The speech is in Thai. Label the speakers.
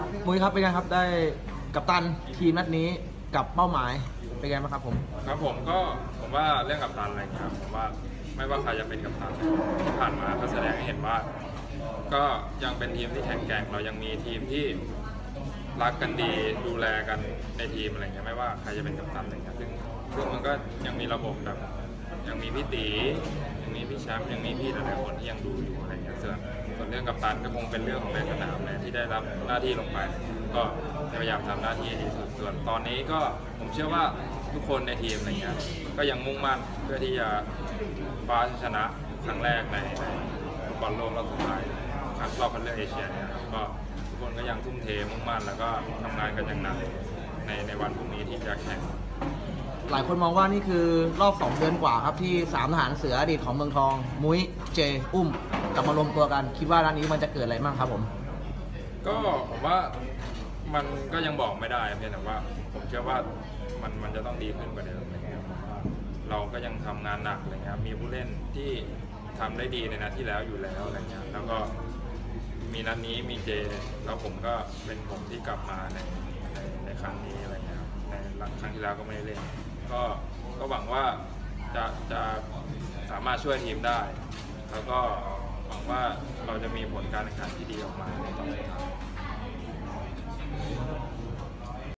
Speaker 1: มุ้ยครับเป็นไงครับได้กัปตันทีมนัดนี้กับเป้าหมายเป็นไงบ้างครับผม
Speaker 2: ครับผมว่าเรื่องกัปตันอะไรครับผมว่าไม่ว่าใครจะเป็นกัปตันที่ผ่านมาก็แสดงให้เห็นว่าก็ยังเป็นทีมที่แข็งแกร่งเรายังมีทีมที่รักกันดีดูแลกันในทีมอะไรเงี้ยไม่ว่าใครจะเป็นกัปตันอะไรเงี้ยซึ่งมันก็ยังมีระบบแบบยังมีพี่ตียังมีพี่แชมป์ยังมีพี่หลายๆคนที่ยังดูอยู่อะไรเงี้ยส่วนเรื่องกัปตันก็คงเป็นเรื่องของในสนามเลยที่ได้รับหน้าที่ลงไปก็พยายามทำหน้าที่ดีสุดส่วนตอนนี้ก็ผมเชื่อว่าทุกคนในทีมอะไรเงี้ยก็ยังมุ่งมั่นเพื่อที่จะคว้าชนะครั้งแรกในบอลโลกรอบสุดท้ายรอบคัดเลือกเอเชียเนี่ยก็ทุกคนก็ยังทุ่มเทมุ่งมั่นแล้วก็ทำงานกันอย่างหนักในวันพรุ่งนี้ที่จะแข่ง
Speaker 1: หลายคนมองว่านี่คือรอบ2 เดือนกว่าครับที่3 ทหารเสืออดีตของเมืองทองมุ้ยเจอุ้มกลับมารวมตัวกันคิดว่าด้านนี้มันจะเกิดอะไรบ้างครับผม
Speaker 2: ก็ผมว่ามันก็ยังบอกไม่ได้เพียงแต่ว่าผมเชื่อว่ามันจะต้องดีขึ้นกว่าเดิมอะไรเงี้ยเราก็ยังทำงานหนักอะไรเงี้ยมีผู้เล่นที่ทำได้ดีในนัดที่แล้วอยู่แล้วอะไรเงี้ยแล้วก็มีนัดนี้มีเจแล้วผมก็เป็นผมที่กลับมาในครั้งนี้อะไรเงี้ยในครั้งที่แล้วก็ไม่ได้เล่นก็หวังว่าจะสามารถช่วยทีมได้แล้วก็หวังว่าเราจะมีผลการแข่งขันที่ดีออกมาในตอนสุดท้าย